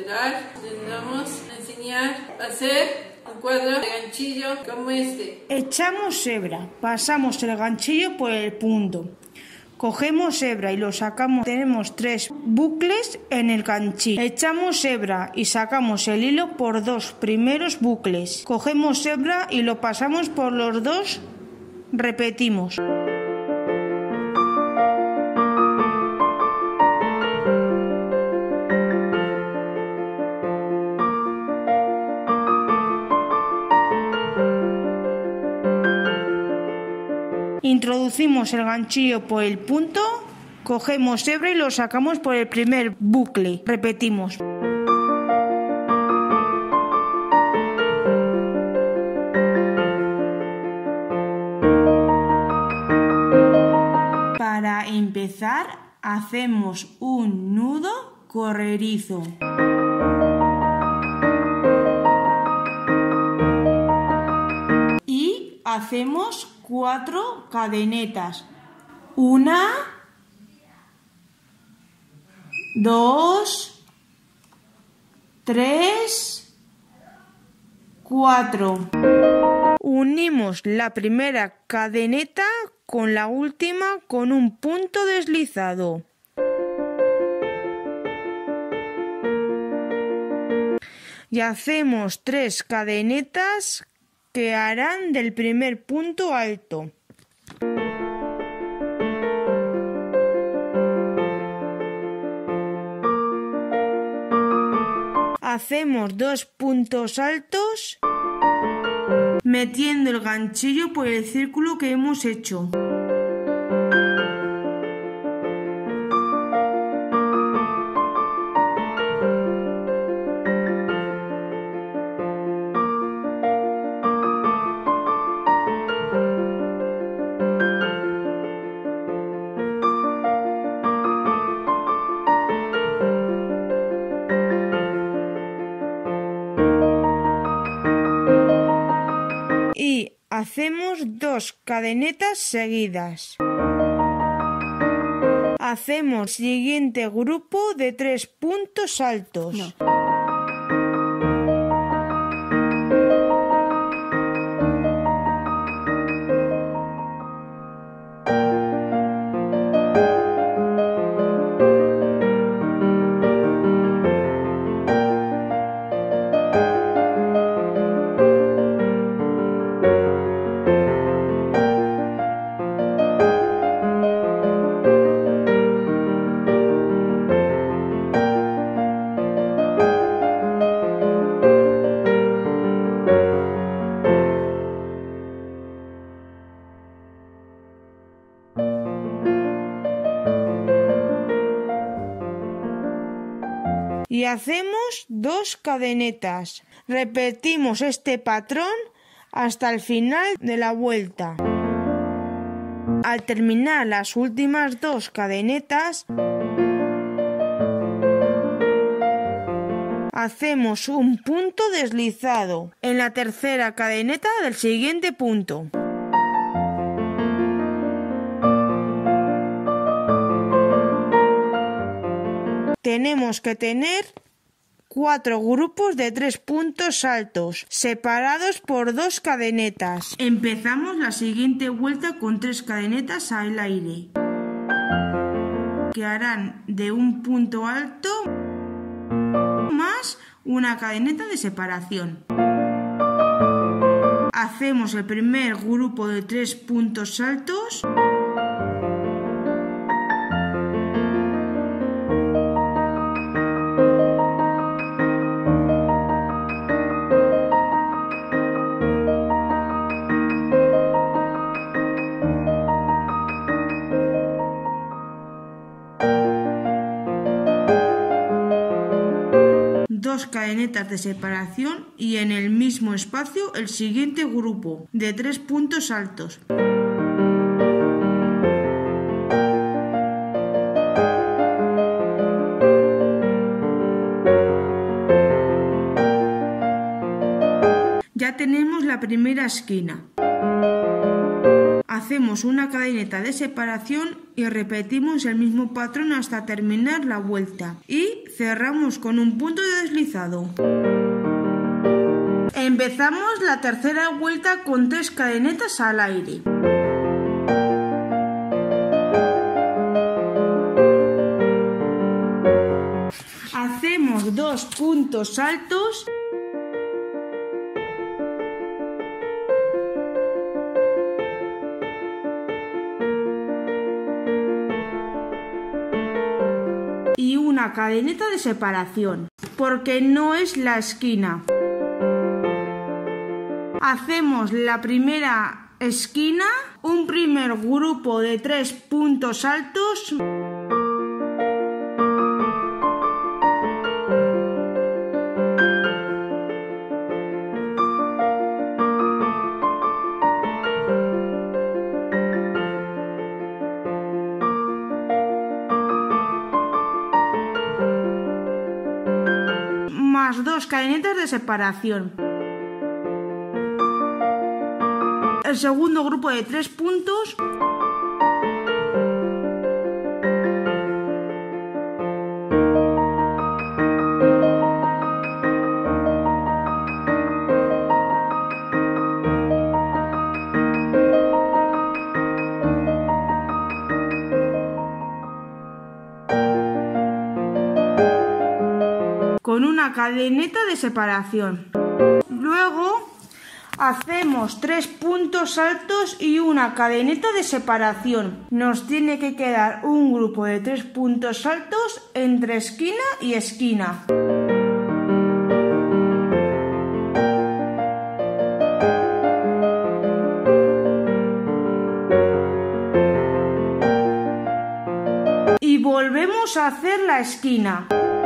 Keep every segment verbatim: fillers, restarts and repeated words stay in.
explicar, les vamos a enseñar a hacer un cuadro de ganchillo como este. Echamos hebra, pasamos el ganchillo por el punto. Cogemos hebra y lo sacamos. Tenemos tres bucles en el ganchillo. Echamos hebra y sacamos el hilo por dos primeros bucles. Cogemos hebra y lo pasamos por los dos. Repetimos. Introducimos el ganchillo por el punto, cogemos hebra y lo sacamos por el primer bucle. Repetimos. Para empezar, hacemos un nudo corredizo. Y hacemos cuatro cadenetas. Una, dos, tres, cuatro. Unimos la primera cadeneta con la última con un punto deslizado. Y hacemos tres cadenetas que harán del primer punto alto. Hacemos dos puntos altos metiendo el ganchillo por el círculo que hemos hecho. Y hacemos dos cadenetas seguidas. Hacemos el siguiente grupo de tres puntos altos. No. Y hacemos dos cadenetas. Repetimos este patrón hasta el final de la vuelta. Al terminar las últimas dos cadenetas, hacemos un punto deslizado en la tercera cadeneta del siguiente punto. Tenemos que tener cuatro grupos de tres puntos altos, separados por dos cadenetas. Empezamos la siguiente vuelta con tres cadenetas al aire, que harán de un punto alto más una cadeneta de separación. Hacemos el primer grupo de tres puntos altos. Dos cadenetas de separación y en el mismo espacio el siguiente grupo de tres puntos altos. Ya tenemos la primera esquina. hacemos una cadeneta de separación y repetimos el mismo patrón hasta terminar la vuelta y cerramos con un punto de deslizado. Empezamos la tercera vuelta con tres cadenetas al aire. Hacemos dos puntos altos y una cadeneta de separación, porque no es la esquina. Hacemos la primera esquina, un primer grupo de tres puntos altos, más dos cadenetas de separación. El segundo grupo de tres puntos, con una cadeneta de separación. Luego hacemos tres puntos altos y una cadeneta de separación. Nos tiene que quedar un grupo de tres puntos altos entre esquina y esquina. Y volvemos a hacer la esquina.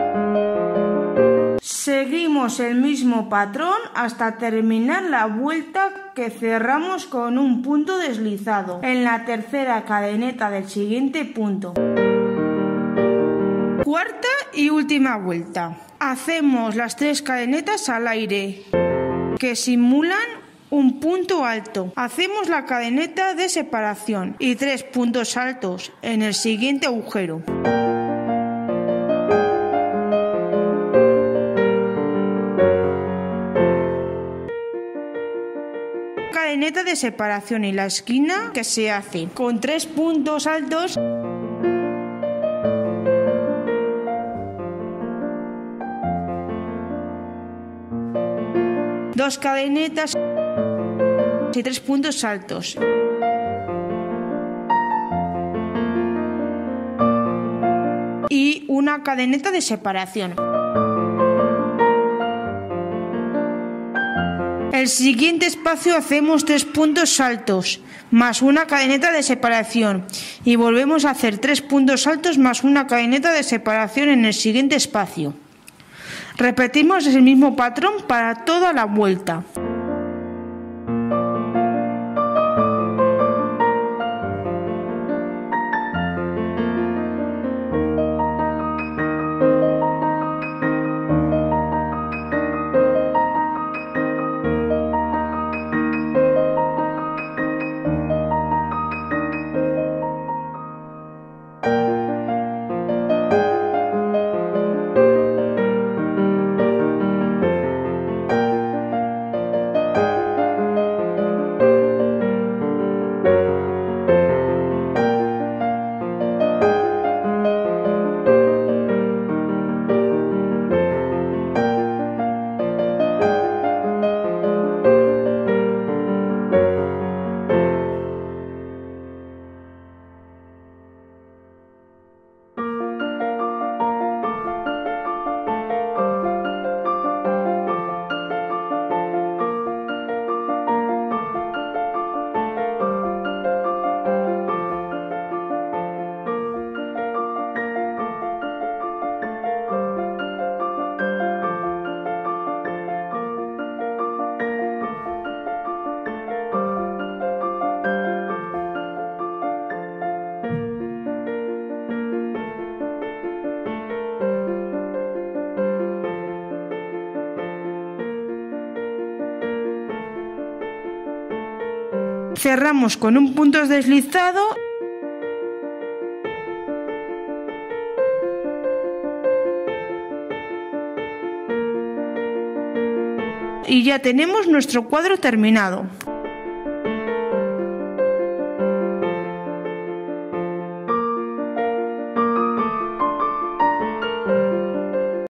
Seguimos el mismo patrón hasta terminar la vuelta, que cerramos con un punto deslizado en la tercera cadeneta del siguiente punto. Cuarta y última vuelta. Hacemos las tres cadenetas al aire que simulan un punto alto. Hacemos la cadeneta de separación y tres puntos altos en el siguiente agujero. Cadeneta de separación y la esquina que se hace con tres puntos altos dos cadenetas y tres puntos altos y una cadeneta de separación. El siguiente espacio hacemos tres puntos altos más una cadeneta de separación y volvemos a hacer tres puntos altos más una cadeneta de separación en el siguiente espacio. Repetimos el mismo patrón para toda la vuelta. Cerramos con un punto deslizado y ya tenemos nuestro cuadro terminado.